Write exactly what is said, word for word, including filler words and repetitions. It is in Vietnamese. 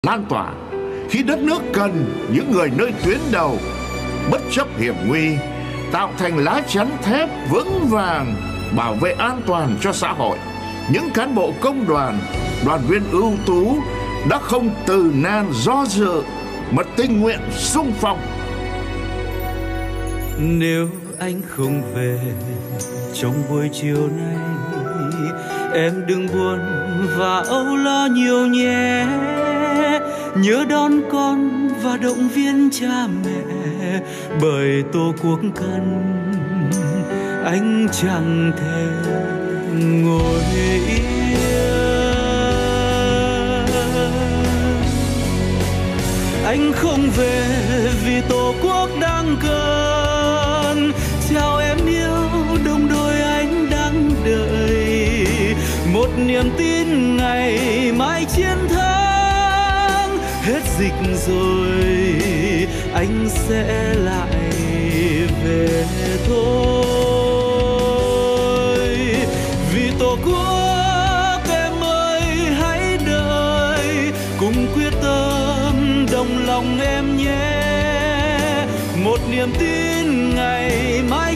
lan tỏa khi đất nước cần những người nơi tuyến đầu, bất chấp hiểm nguy, tạo thành lá chắn thép vững vàng bảo vệ an toàn cho xã hội. Những cán bộ công đoàn, đoàn viên ưu tú đã không từ nan do dự mà tình nguyện xung phong. Nếu anh không về trong buổi chiều nay, em đừng buồn và âu lo nhiều nhé. Nhớ đón con và động viên cha mẹ, bởi tổ quốc cần anh chẳng thể ngồi yên. Anh không về vì tổ quốc đang cần. Chào em yêu, đồng đội anh đang đợi. Một niềm tin ngày mai chiến thắng. Hết dịch rồi anh sẽ lại về thôi. Vì tổ quốc em ơi hãy đợi, cùng quyết tâm đồng lòng em nhé. Một niềm tin ngày mai